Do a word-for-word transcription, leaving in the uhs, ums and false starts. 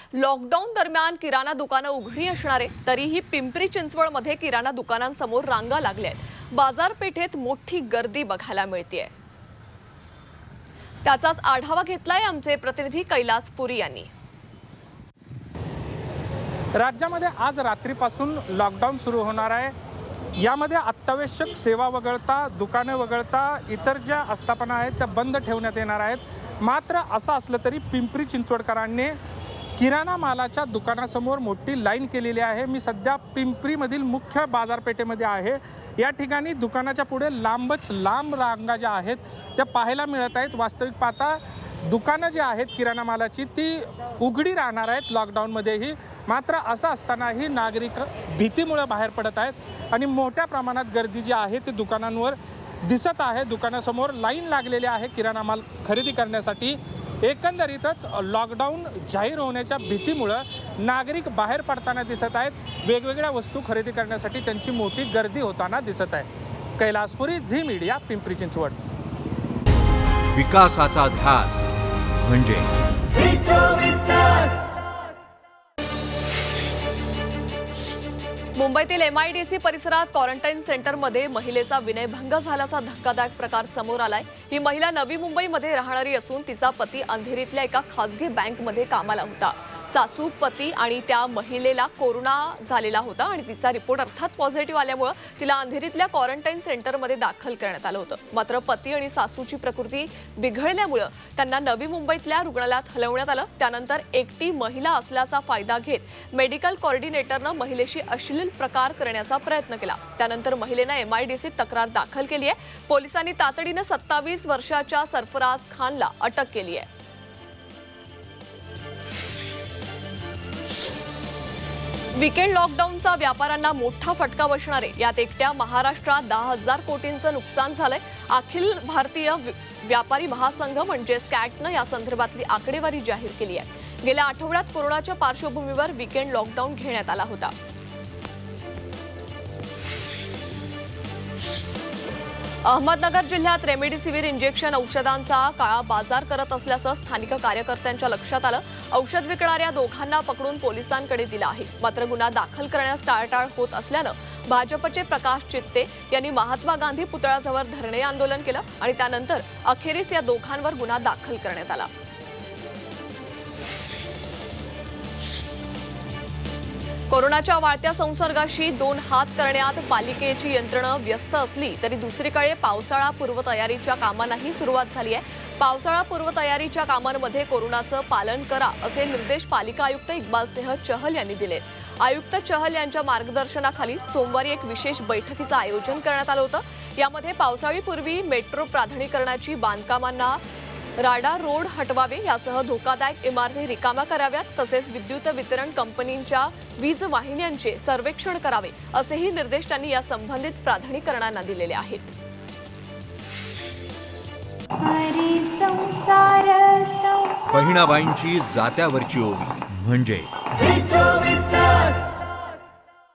Lockdown दरम्यान किराणा दुकानं उघडी असणार आहे, तरीही पिंपरी चिंचवडमध्ये किराणा दुकानांसमोर रांगा लागल्या आहेत। बाजारपेठेत मोठी गर्दी बघायला मिळतेय। त्याचाच आढावा घेतलाय आमचे प्रतिनिधी कैलास पुरी यांनी। राज्यामध्ये आज रात्रीपासून लॉकडाऊन सुरू होणार आहे। यामध्ये अत्यावश्यक सेवा वगळता, दुकाने वगळता इतर ज्या आस्थापना आहेत त्या बंद ठेवण्यात येणार आहेत। मात्र असं असलं तरी पिंपरी चिंचवडकरांनी किराणा मालाच्या दुकानासमोर मोठी लाईन केलेली आहे। मी सध्या पिंपरीमधील मुख्य बाजारपेठेमध्ये आहे। या ठिकाणी दुकानाच्या पुढे लांबच लांब रांगा ज्या आहेत त्या पाहायला मिळत आहेत। वास्तविक पाहता दुकानं जी आहेत किराणा मालाची ती उघडी राहणार आहेत लॉकडाऊनमध्येही। मात्र असं असतानाही नागरिक भीतीमुळे बाहेर पडत आहेत आणि मोठ्या प्रमाणात गर्दी जी आहे ती दुकानांवर दिसत आहे। दुकानासमोर लाईन लागलेली आहे किराणा माल खरेदी करण्यासाठी। एकंदरीतच लॉकडाऊन जाहीर होण्याच्या भीतीमुळे नागरिक बाहेर पडताना दिसत आहेत। वेगवेगळ्या वस्तू खरेदी करण्यासाठी त्यांची मोठी गर्दी होताना दिसत आहे। Kailaspuri, Zee Media, Pimpri Chinchwad. विकासाचा ध्यास म्हणजे झी चोवीस तास। मुंबईतील एमआयडीसी परिसरात क्वारंटाईन सेंटरमध्ये महिलेचा विनयभंग झाल्याचा धक्कादायक प्रकार समोर आलाय। ही महिला नवी मुंबईमध्ये राहणारी असून तिचा पती अंधेरीतल्या एका खासगी बँकमध्ये कामाला होता। सासू, पती आणि त्या महिलेला कोरोना झालेला होता आणि तिचा रिपोर्ट अर्थात पॉझिटिव्ह आल्यामुळे तिला अंधेरीतल्या क्वारंटाईन सेंटरमध्ये दाखल करण्यात आलं होतं। मात्र पती आणि सासूची प्रकृती बिघडल्यामुळे त्यांना नवी मुंबईतल्या रुग्णालयात हलवण्यात आलं। त्यानंतर एकटी महिला असल्याचा फायदा घेत मेडिकल कोऑर्डिनेटरनं महिलेशी अश्लील प्रकार करण्याचा प्रयत्न केला। त्यानंतर महिलेनं एमआयडीसीत तक्रार दाखल केली आहे। पोलिसांनी तातडीनं सत्तावीस वर्षाच्या सरफराज खानला अटक केली आहे। वीकेंड लॉकडाऊनचा व्यापाऱ्यांना मोठा फटका बसणार आहे। यात एकट्या महाराष्ट्रात दहा हजार कोटींचं नुकसान झालंय। अखिल भारतीय व्यापारी महासंघ म्हणजे स्कॅटनं या संदर्भातली आकडेवारी जाहीर केली आहे। गेल्या आठवड्यात कोरोनाच्या पार्श्वभूमीवर वीकेंड लॉकडाऊन घेण्यात आला होता। अहमदनगर जिल्ह्यात रेमडेसिवीर इंजेक्शन औषधांचा काळा बाजार करत असल्याचं स्थानिक कार्यकर्त्यांच्या लक्षात आलं। औषध विकणाऱ्या दोघांना पकडून पोलिसांकडे दिलं आहे। मात्र गुन्हा दाखल करण्यास टाळाटाळ होत असल्यानं भाजपचे प्रकाश चित्ते यांनी महात्मा गांधी पुतळ्याजवळ धरणे आंदोलन केलं आणि त्यानंतर अखेरीस या दोघांवर गुन्हा दाखल करण्यात आला। कोरोनाच्या वाढत्या संसर्गाशी दोन हात करण्यात पालिकेची यंत्रणा व्यस्त असली तरी दुसरीकडे पावसाळा पूर्वतयारीच्या कामांनाही सुरुवात झाली आहे। पावसाळा पूर्वतयारीच्या कामांमध्ये कोरोनाचं पालन करा असे निर्देश पालिका आयुक्त इक्बालसिंह चहल यांनी दिले। आयुक्त चहल यांच्या मार्गदर्शनाखाली सोमवारी एक विशेष बैठकीचं आयोजन करण्यात आलं होतं। यामध्ये पावसाळीपूर्वी मेट्रो प्राधिकरणाची बांधकामांना राडार रोड हटवावे यासह धोकादायक इमारती रिकाम्या कराव्यात, तसेच विद्युत वितरण कंपनींच्या वीज वाहिन्यांचे सर्वेक्षण करावे असेही निर्देश त्यांनी या संबंधित प्राधिकरणांना दिलेले आहेत। बहिणाबाईंची जात्यावरची ओवी म्हणजे